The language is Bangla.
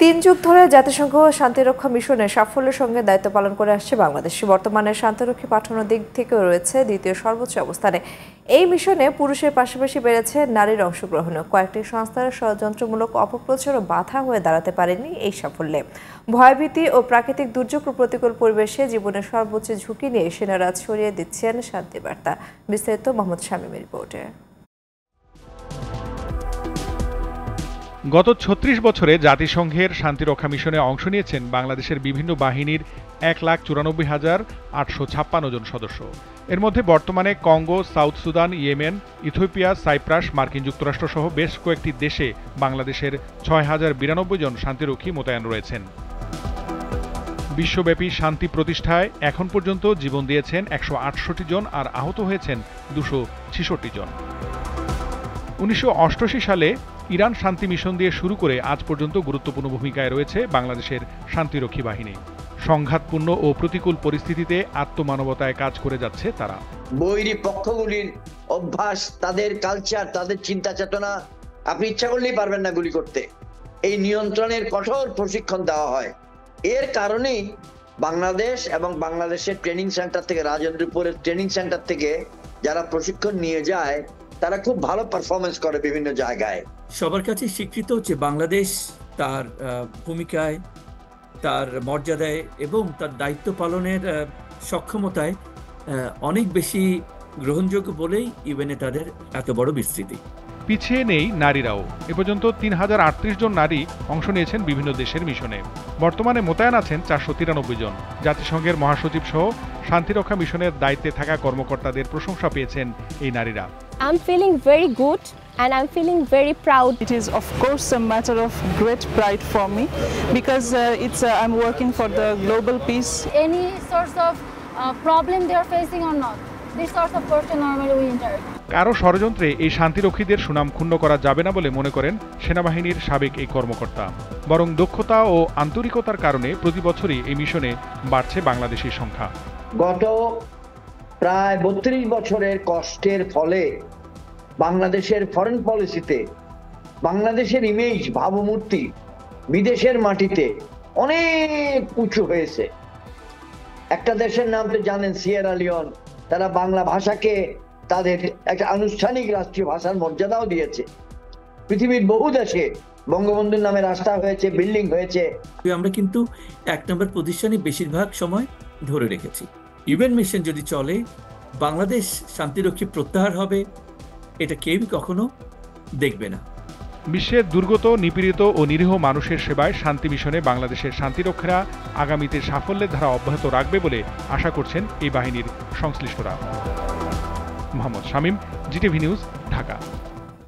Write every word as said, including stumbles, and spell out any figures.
তিন যুগ ধরে জাতিসংঘ শান্তিরক্ষা মিশনে সাফল্যের সঙ্গে দায়িত্ব পালন করে আসছে বাংলাদেশ। বর্তমানে শান্তিরক্ষী পাঠানোর দিক থেকেও রয়েছে দ্বিতীয় সর্বোচ্চ অবস্থানে। এই মিশনে পুরুষের পাশাপাশি বেড়েছে নারীর অংশগ্রহণও। কয়েকটি সংস্থার ষড়যন্ত্রমূলক অপপ্রচারও বাধা হয়ে দাঁড়াতে পারেনি এই সাফল্যে। ভয়ভীতি ও প্রাকৃতিক দুর্যোগ প্রতিকূল পরিবেশে জীবনের সর্বোচ্চ ঝুঁকি নিয়ে সেনারা ছড়িয়ে দিচ্ছেন শান্তিবার্তা। বিস্তারিত মোহাম্মদ শামীমের রিপোর্টে। গত ছত্রিশ বছরে জাতিসংঘের শান্তিরক্ষা মিশনে অংশ নিয়েছেন বাংলাদেশের বিভিন্ন বাহিনীর এক লাখ চুরানব্বই হাজার আটশো ছাপ্পান্ন জন সদস্য। এর মধ্যে বর্তমানে Congo, South Sudan, Yemen, Ethiopia, Cyprus, মার্কিন যুক্তরাষ্ট্র সহ বেশ কয়েকটি দেশে বাংলাদেশের ছয় হাজার বিরানব্বই জন শান্তিরক্ষী মোতায়েন রয়েছেন। বিশ্বব্যাপী শান্তি প্রতিষ্ঠায় এখন পর্যন্ত জীবন দিয়েছেন একশো আটষট্টি জন আর আহত হয়েছেন দুশো ছেষট্টি জন। উনিশশো অষ্টাশি সালে ইরান শান্তি মিশন দিয়ে শুরু করে আজ পর্যন্ত গুরুত্বপূর্ণ ভূমিকায় রয়েছে বাংলাদেশের শান্তিরক্ষী বাহিনী। সংঘাতপূর্ণ ও প্রতিকূল পরিস্থিতিতে আত্মমানবতায় কাজ করে যাচ্ছে তারা। বৈরী পক্ষগুলির অভ্যাস, তাদের কালচার, তাদের চিন্তা চেতনা, আপনি ইচ্ছা করলেই পারবেন না গুলি করতে। এই নিয়ন্ত্রণের কঠোর প্রশিক্ষণ দেওয়া হয়। এর কারণেই বাংলাদেশ এবং বাংলাদেশের ট্রেনিং সেন্টার থেকে, রাজেন্দ্রপুরের ট্রেনিং সেন্টার থেকে যারা প্রশিক্ষণ নিয়ে যায় তারা খুব ভালো পারফরমেন্স করে বিভিন্ন জায়গায়। সবার কাছে স্বীকৃত যে বাংলাদেশ তার ভূমিকায়, তার মর্যাদায় এবং তার দায়িত্ব পালনের সক্ষমতায় অনেক বেশি গ্রহণযোগ্য বলেই ইউএনএ তাদের এত বড় বিস্তৃতি। পিছিয়ে নেই নারীরাও। এ পর্যন্ত তিন হাজার আটত্রিশ জন নারী অংশ নিয়েছেন বিভিন্ন দেশের মিশনে। বর্তমানে মোতায়েন আছেন চারশো তিরানব্বই জন। জাতিসংঘের মহাসচিব সহ শান্তিরক্ষা মিশনের দায়িত্বে থাকা কর্মকর্তাদের প্রশংসা পেয়েছেন এই নারীরা। I'm feeling very good and I'm feeling very proud. It is of course a matter of great pride for me because uh, it's uh, I'm working for the global peace. Any sorts of uh, problem they are facing or not, this sort of person normally we interact. কারো ষড়যন্ত্রে এই শান্তিরক্ষীদের সুনাম ক্ষুণ্ণ করা যাবে না বলে মনে করেন সেনাবাহিনীর সাবেক এই কর্মকর্তা। বরং দক্ষতা ও আন্তরিকতার কারণে প্রতি বছরই এই মিশনে বাড়ছে বাংলাদেশির সংখ্যা। গত প্রায় বত্রিশ বছরের কষ্টের ফলে বাংলাদেশের ফরেন পলিসিতে বাংলাদেশের ইমেজ, ভাবমূর্তি বিদেশের মাটিতে অনেক উঁচু হয়েছে। একটা দেশের নাম তো জানেন, সিয়েরা লিওন। তারা বাংলা ভাষাকে তাদের একটা আনুষ্ঠানিক রাষ্ট্রীয় ভাষার মর্যাদাও দিয়েছে। পৃথিবীর বহু দেশে বঙ্গবন্ধুর নামে রাস্তা হয়েছে, বিল্ডিং হয়েছে। আমরা কিন্তু এক নম্বর পজিশনে বেশিরভাগ সময় ধরে রেখেছি। ইউএন মিশন যদি চলে, বাংলাদেশ শান্তিরক্ষী প্রত্যাহার হবে, এটা কেউই কখনো দেখবে না। বিশ্বের দুর্গত, নিপীড়িত ও নিরীহ মানুষের সেবায় শান্তি মিশনে বাংলাদেশের শান্তিরক্ষীরা আগামীতে সাফল্যের ধারা অব্যাহত রাখবে বলে আশা করছেন এই বাহিনীর সংশ্লিষ্টরা। Mohammad Shamim, GTV News, Dhaka.